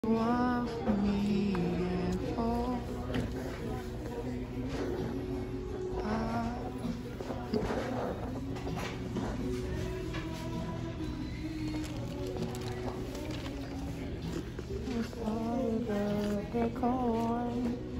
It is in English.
Love me and fall apart. It's all the coin.